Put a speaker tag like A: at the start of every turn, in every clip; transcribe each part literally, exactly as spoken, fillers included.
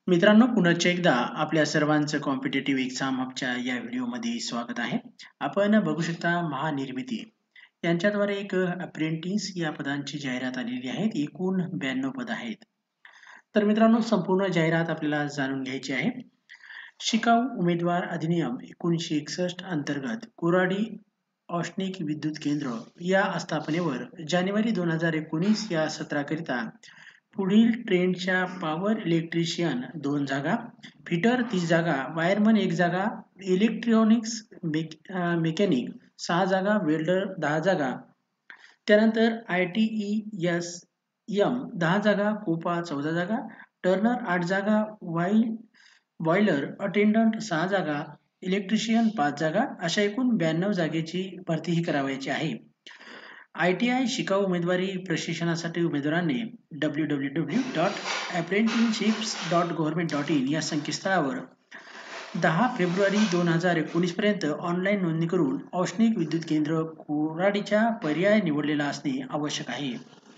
A: मित्रांनो, पुनश्च एकदा आपल्या सर्वांचं कॉम्पिटिटिव्ह एक्झाम हबच्या या व्हिडिओमध्ये स्वागत आहे. आपण बघू शकता महानिर्मिती यांच्याद्वारे एक अप्रेंटिस या पदांची जाहिरात आलेली आहे. एकूण ब्याण्णव पद आहेत. तर मित्रांनो, संपूर्ण जाहिरात आपल्याला जाणून घ्यायची आहे. शिकाऊ उमेदवार अधिनियम एकोणीसशे एकसष्ट अंतर्गत कोराडी औष्णिक विद्युत केंद्र या आस्थापनेवर जानेवारी दोन हजार एकोणीस या सत्राकरिता पुढील ट्रेंडच्या पॉवर इलेक्ट्रिशियन दोन जागा, फिटर तीस जागा, वायरमन एक जागा, इलेक्ट्रॉनिक्स मेकॅनिक सहा जागा, वेल्डर दहा जागा, त्यानंतर I T E S M दहा जागा, कोपा चौदा जागा, टर्नर आठ जागा, वाईल बॉयलर अटेंडंट सहा जागा, इलेक्ट्रिशियन पाच जागा, अशा एकूण ब्याण्णव जागेची भरती ही करावायची आहे. आय टी आय शिकाऊ उमेदवारी प्रशिक्षणासाठी उमेदवारांनी W W W dot apprenticeships dot government dot in या संकेतस्थळावर दहा फेब्रुवारी दोन हजार एकोणीस पर्यंत ऑनलाईन नोंदणी करून औष्णिक विद्युत केंद्र कोराडीच्या पर्याय निवडलेला असणे आवश्यक आहे.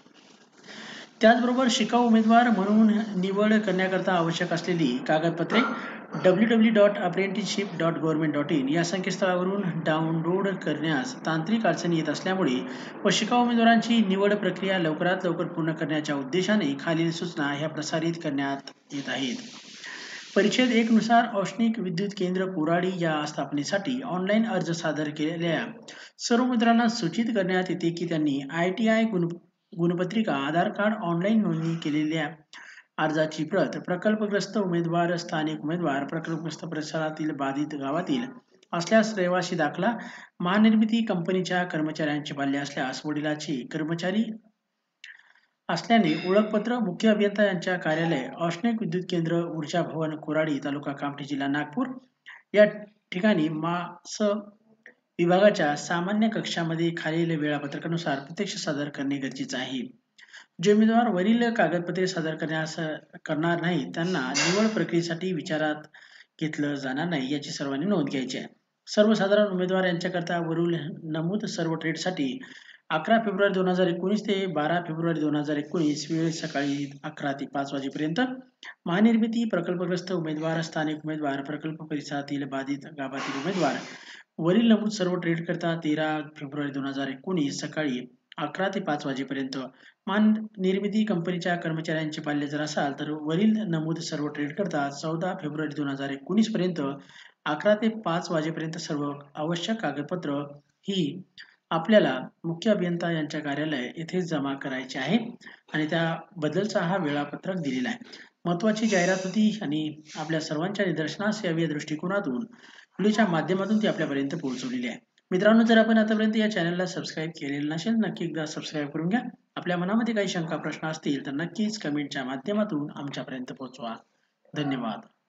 A: त्याचबरोबर शिकाऊ उमेदवार म्हणून निवड करण्याकरता आवश्यक असलेली कागदपत्रे W W dot apprenticeship dot government dot in या संकेतस्थळावरून डाउनलोड करण्यास तांत्रिक अडचणी येत असल्यामुळे व शिकाऊ उमेदवारांची निवड प्रक्रिया लवकरात लवकर पूर्ण करण्याच्या उद्देशाने खालील सूचना ह्या प्रसारित करण्यात येत आहेत. परिच्छेद एक नुसार औष्णिक विद्युत केंद्र कोराडी या स्थापनेसाठी ऑनलाईन अर्ज सादर केलेल्या सर्व उमेदवारांना सूचित करण्यात येते की त्यांनी आय टी आय गुण गुणपत्रिका, आधार कार्ड, ऑनलाईन नोंदणी केलेल्या अर्जाची प्रत, प्रकल्पग्रस्त उमेदवार, स्थानिक उमेदवार, प्रकल्पग्रस्त परिसरातील बाधित गावातील असल्यास रहिवासी दाखला, महानिर्मिती कंपनीच्या कर्मचाऱ्यांचे बाल्य असल्यास वडिलाची कर्मचारी असल्याने ओळखपत्र, मुख्य अभियंता यांच्या कार्यालय, औष्णिक विद्युत केंद्र, ऊर्जा भवन, कोराडी, तालुका कामठी, जिल्हा नागपूर या ठिकाणी मास विभागाच्या सामान्य कक्षामध्ये खालील वेळापत्रकानुसार प्रत्यक्ष सादर करणे गरजेचे आहे. जे उमेदवार वरील कागदपत्रे सादर करण्यास करणार नाही त्यांना निवड प्रक्रियेसाठी विचारात घेतलं जाणार नाही याची सर्वांनी नोंद घ्यायची आहे. सर्वसाधारण उमेदवार यांच्याकरता वरील नमूद सर्व ट्रेडसाठी अकरा फेब्रुवारी दोन हजार एकोणीस ते बारा फेब्रुवारी दोन हजार एकोणीस वेळ सकाळी अकरा ते पाच वाजेपर्यंत. महानिर्मिती प्रकल्पग्रस्त उमेदवार, स्थानिक उमेदवार, प्रकल्प परिसरातील बाधित गावातील उमेदवार वरील नमूद सर्व ट्रेड करता तेरा फेब्रुवारी दोन हजार एकोणीस सकाळी अकरा ते पाच वाजेपर्यंत. मान निर्मिती कंपनीच्या कर्मचाऱ्यांचे बाल्य जर असाल तर वरील नमूद सर्व ट्रेड करता चौदा फेब्रुवारी दोन हजार एकोणीस पर्यंत अकरा ते पाच वाजेपर्यंत सर्व आवश्यक कागदपत्र ही आपल्याला मुख्य अभियंता यांच्या कार्यालय येथे जमा करायचे आहे आणि त्याबद्दलचा हा वेळापत्रक दिलेला आहे. महत्वाची जाहिरात होती आणि आपल्या सर्वांच्या निदर्शनास यावी या दृष्टिकोनातून व्हिडिओच्या माध्यमातून ती आपल्यापर्यंत पोहोचवलेली आहे. मित्रांनो, जर आपण आतापर्यंत या चॅनलला सबस्क्राईब केलेलं नसेल नक्की एकदा सबस्क्राईब करून घ्या. आपल्या मनामध्ये काही शंका प्रश्न असतील तर नक्कीच कमेंटच्या माध्यमातून आमच्यापर्यंत पोहोचवा. धन्यवाद.